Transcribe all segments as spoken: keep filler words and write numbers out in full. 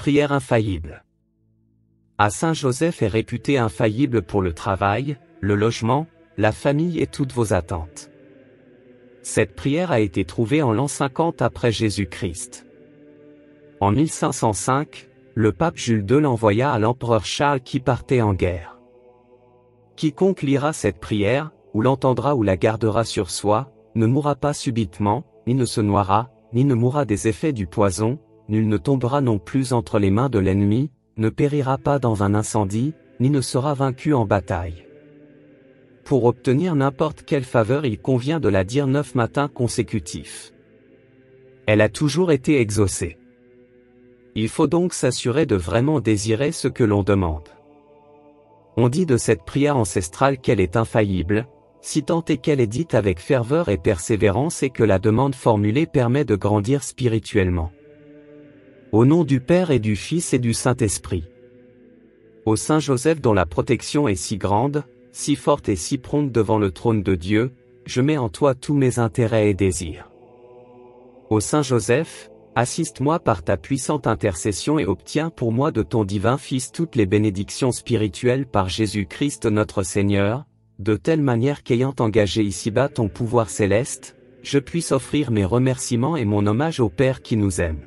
Prière infaillible. À Saint Joseph est réputé infaillible pour le travail, le logement, la famille et toutes vos attentes. Cette prière a été trouvée en l'an cinquante après Jésus-Christ. En mille cinq cent cinq, le pape Jules deux l'envoya à l'empereur Charles qui partait en guerre. Quiconque lira cette prière, ou l'entendra ou la gardera sur soi, ne mourra pas subitement, ni ne se noiera, ni ne mourra des effets du poison, nul ne tombera non plus entre les mains de l'ennemi, ne périra pas dans un incendie, ni ne sera vaincu en bataille. Pour obtenir n'importe quelle faveur il convient de la dire neuf matins consécutifs. Elle a toujours été exaucée. Il faut donc s'assurer de vraiment désirer ce que l'on demande. On dit de cette prière ancestrale qu'elle est infaillible, si tant est qu'elle est dite avec ferveur et persévérance et que la demande formulée permet de grandir spirituellement. Au nom du Père et du Fils et du Saint-Esprit. Ô Saint Joseph dont la protection est si grande, si forte et si prompte devant le trône de Dieu, je mets en toi tous mes intérêts et désirs. Ô Saint Joseph, assiste-moi par ta puissante intercession et obtiens pour moi de ton divin Fils toutes les bénédictions spirituelles par Jésus-Christ notre Seigneur, de telle manière qu'ayant engagé ici-bas ton pouvoir céleste, je puisse offrir mes remerciements et mon hommage au Père qui nous aime.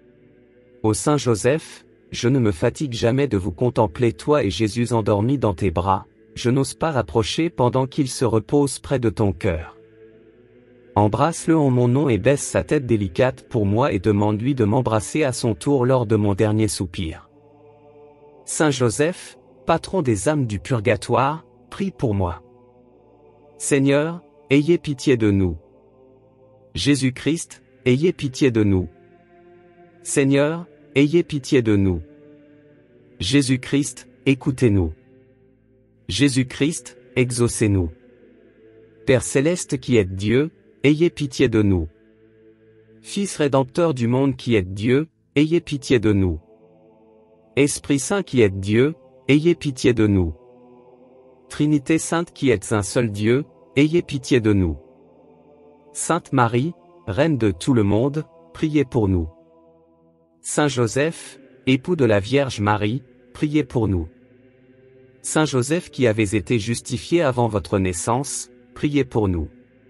Ô Saint Joseph, je ne me fatigue jamais de vous contempler toi et Jésus endormi dans tes bras, je n'ose pas rapprocher pendant qu'il se repose près de ton cœur. Embrasse-le en mon nom et baisse sa tête délicate pour moi et demande-lui de m'embrasser à son tour lors de mon dernier soupir. Saint Joseph, patron des âmes du purgatoire, prie pour moi. Seigneur, ayez pitié de nous. Jésus-Christ, ayez pitié de nous. Seigneur, ayez pitié de nous. Jésus-Christ, écoutez-nous. Jésus-Christ, exaucez-nous. Père céleste qui êtes Dieu, ayez pitié de nous. Fils rédempteur du monde qui êtes Dieu, ayez pitié de nous. Esprit Saint qui êtes Dieu, ayez pitié de nous. Trinité Sainte qui êtes un seul Dieu, ayez pitié de nous. Sainte Marie, Reine de tout le monde, priez pour nous. Saint Joseph, époux de la Vierge Marie, priez pour nous. Saint Joseph qui avez été justifié avant votre naissance, priez pour nous.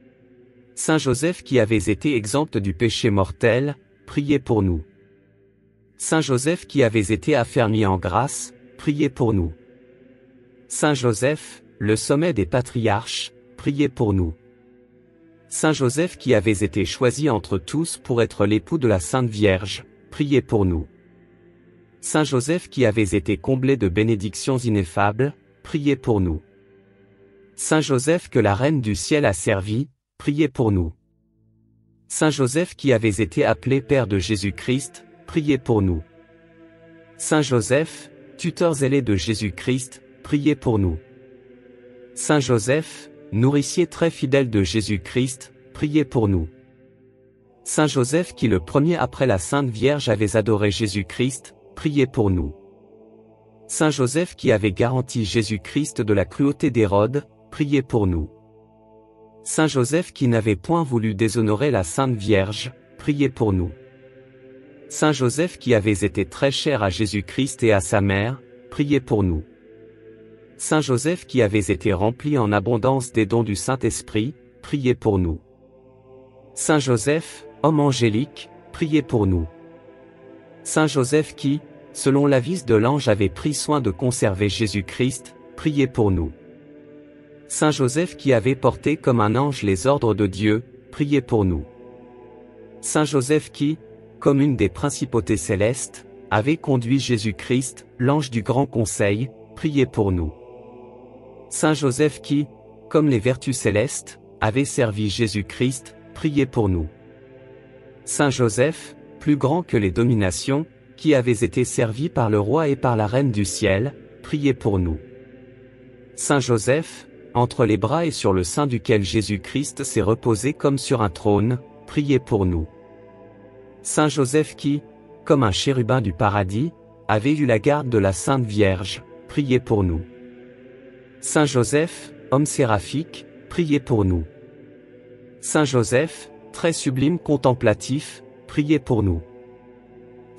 Saint Joseph qui avez été exempt du péché mortel, priez pour nous. Saint Joseph qui avez été affermi en grâce, priez pour nous. Saint Joseph, le sommet des patriarches, priez pour nous. Saint Joseph qui avez été choisi entre tous pour être l'époux de la Sainte Vierge, priez pour nous. Saint Joseph qui avez été comblé de bénédictions ineffables, priez pour nous. Saint Joseph que la Reine du ciel a servi, priez pour nous. Saint Joseph qui avez été appelé Père de Jésus-Christ, priez pour nous. Saint Joseph, tuteur zélé de Jésus-Christ, priez pour nous. Saint Joseph, nourricier très fidèle de Jésus-Christ, priez pour nous. Saint Joseph qui le premier après la Sainte Vierge avait adoré Jésus-Christ, priez pour nous. Saint Joseph qui avait garanti Jésus-Christ de la cruauté d'Hérode, priez pour nous. Saint Joseph qui n'avait point voulu déshonorer la Sainte Vierge, priez pour nous. Saint Joseph qui avait été très cher à Jésus-Christ et à sa mère, priez pour nous. Saint Joseph qui avait été rempli en abondance des dons du Saint-Esprit, priez pour nous. Saint Joseph, homme angélique, priez pour nous. Saint Joseph qui, selon l'avis de l'ange avait pris soin de conserver Jésus-Christ, priez pour nous. Saint Joseph qui avait porté comme un ange les ordres de Dieu, priez pour nous. Saint Joseph qui, comme une des principautés célestes, avait conduit Jésus-Christ, l'ange du grand conseil, priez pour nous. Saint Joseph qui, comme les vertus célestes, avait servi Jésus-Christ, priez pour nous. Saint Joseph, plus grand que les dominations, qui avait été servi par le roi et par la Reine du ciel, priez pour nous. Saint Joseph, entre les bras et sur le sein duquel Jésus-Christ s'est reposé comme sur un trône, priez pour nous. Saint Joseph qui, comme un chérubin du paradis, avait eu la garde de la Sainte Vierge, priez pour nous. Saint Joseph, homme séraphique, priez pour nous. Saint Joseph, très sublime contemplatif, priez pour nous.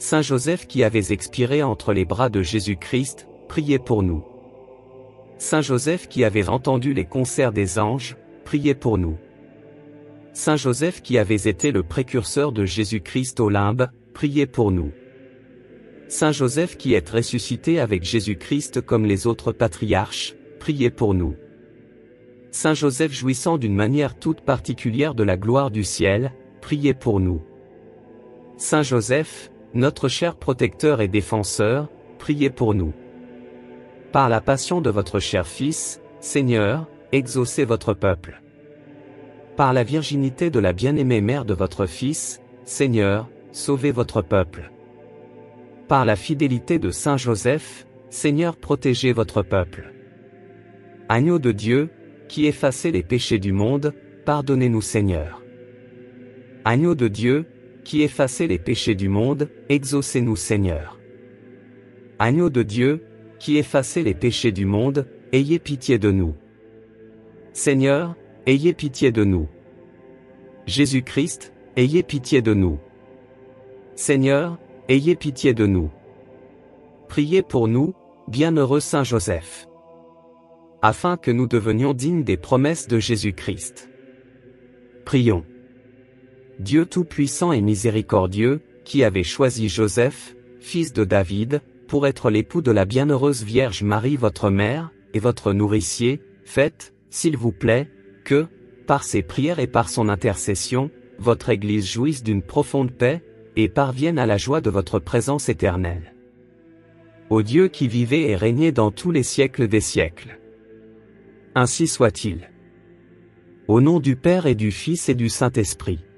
Saint Joseph qui avez expiré entre les bras de Jésus-Christ, priez pour nous. Saint Joseph qui avez entendu les concerts des anges, priez pour nous. Saint Joseph qui avez été le précurseur de Jésus-Christ au limbe, priez pour nous. Saint Joseph qui êtes ressuscité avec Jésus-Christ comme les autres patriarches, priez pour nous. Saint Joseph jouissant d'une manière toute particulière de la gloire du ciel, priez pour nous. Saint Joseph, notre cher protecteur et défenseur, priez pour nous. Par la passion de votre cher Fils, Seigneur, exaucez votre peuple. Par la virginité de la bien-aimée mère de votre Fils, Seigneur, sauvez votre peuple. Par la fidélité de Saint Joseph, Seigneur, protégez votre peuple. Agneau de Dieu, qui effacez les péchés du monde, pardonnez-nous Seigneur. Agneau de Dieu, qui effacez les péchés du monde, exaucez-nous Seigneur. Agneau de Dieu, qui effacez les péchés du monde, ayez pitié de nous. Seigneur, ayez pitié de nous. Jésus-Christ, ayez pitié de nous. Seigneur, ayez pitié de nous. Priez pour nous, bienheureux Saint Joseph, afin que nous devenions dignes des promesses de Jésus-Christ. Prions. Dieu Tout-Puissant et Miséricordieux, qui avez choisi Joseph, fils de David, pour être l'époux de la bienheureuse Vierge Marie votre mère, et votre nourricier, faites, s'il vous plaît, que, par ses prières et par son intercession, votre Église jouisse d'une profonde paix, et parvienne à la joie de votre présence éternelle. Ô Dieu qui vivez et régnez dans tous les siècles des siècles. Ainsi soit-il. Au nom du Père et du Fils et du Saint-Esprit.